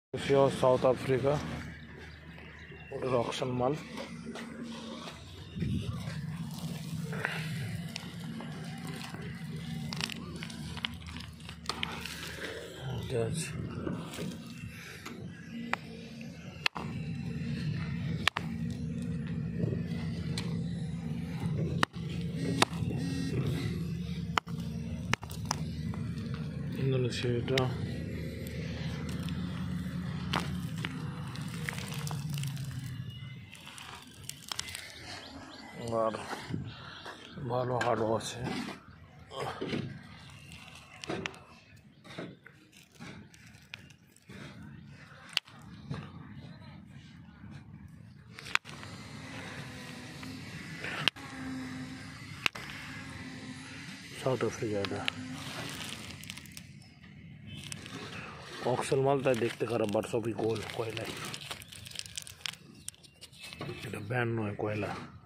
South Africa auction माल Indonesia और ভালো হাড়ও আছে। সাউথ আফ্রিকা অক্সেল মাল, তাই দেখতে খারাপ, বাট সবই গোল কয়লা, এটা ব্যান্ড নয় কয়লা।